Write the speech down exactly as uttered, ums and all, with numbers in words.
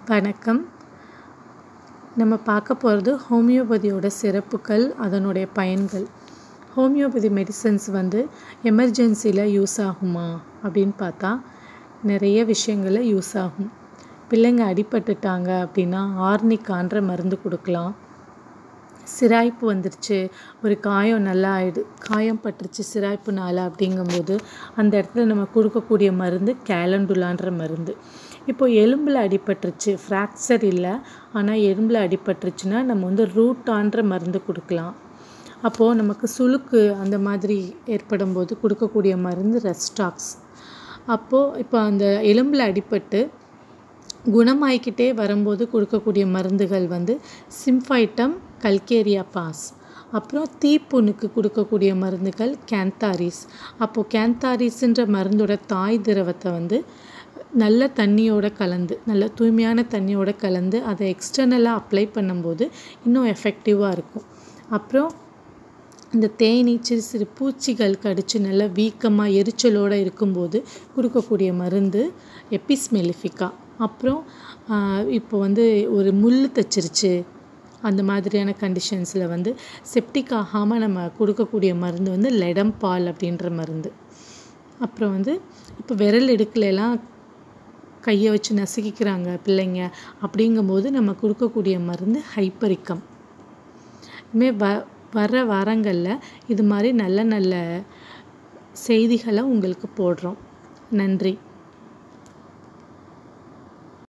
வணக்கம். நம்ம பார்க்க போகிறது ஹோமியோபதியோட சிறப்புகள், அதனுடைய பயன்கள். ஹோமியோபதி மெடிசன்ஸ் வந்து எமர்ஜென்சியில் யூஸ் ஆகுமா அப்படின்னு பார்த்தா நிறைய விஷயங்களில் யூஸ் ஆகும். பிள்ளைங்க அடிபட்டுட்டாங்க அப்படின்னா ஆர்னிக்கான்ற மருந்து கொடுக்கலாம். சிராய்ப்பு வந்துருச்சு, ஒரு காயம் நல்லா ஆயிடு காயம் பட்டுருச்சு சிராய்ப்புனால அப்படிங்கும்போது அந்த இடத்துல நம்ம கொடுக்கக்கூடிய மருந்து கேலண்டுலான்ற மருந்து. இப்போ எலும்பில் அடிபட்டுருச்சு, ஃப்ராக்சர் இல்லை ஆனால் எலும்பில் அடிபட்டுருச்சுன்னா நம்ம வந்து ரூட்டான்ற மருந்து கொடுக்கலாம். அப்போது நமக்கு சுளுக்கு அந்த மாதிரி ஏற்படும் போது கொடுக்கக்கூடிய மருந்து ரெஸ்டாக்ஸ். அப்போது இப்போ அந்த எலும்பில் அடிபட்டு குணமாயிக்கிட்டே வரும்போது கொடுக்கக்கூடிய மருந்துகள் வந்து சிம்ஃபைட்டம், கல்கேரியா பாஸ். அப்புறம் தீப்புண்ணுக்கு கொடுக்கக்கூடிய மருந்துகள் கேந்தாரிஸ். அப்போது கேந்தாரிஸ்ன்ற மருந்தோட தாய் திரவத்தை வந்து நல்ல தண்ணியோட கலந்து நல்ல தூய்மையான தண்ணியோட கலந்து அதை எக்ஸ்டர்னலாக அப்ளை பண்ணும்போது இன்னும் எஃபெக்டிவாக இருக்கும். அப்புறம் இந்த தேனீ சிறு சிறு பூச்சிகள் கடித்து நல்லா வீக்கமாக எரிச்சலோடு இருக்கும்போது கொடுக்கக்கூடிய மருந்து எபிஸ்மெலிஃபிகா. அப்புறம் இப்போ வந்து ஒரு முள் தைச்சிருச்சு அந்த மாதிரியான கண்டிஷன்ஸில் வந்து செப்டிக் ஆகாமல் நம்ம கொடுக்கக்கூடிய மருந்து வந்து லெடம்பால் அப்படின்ற மருந்து. அப்புறம் வந்து இப்போ விரல் இடுக்கலெல்லாம் கையை வச்சு நசுக்கிக்கிறாங்க பிள்ளைங்க, அப்படிங்கும்போது நம்ம கொடுக்கக்கூடிய மருந்து ஹைப்பரிக்கம். இதுமே வ வர வாரங்களில் இது மாதிரி நல்ல நல்ல செய்திகளை உங்களுக்கு போடுறோம். நன்றி.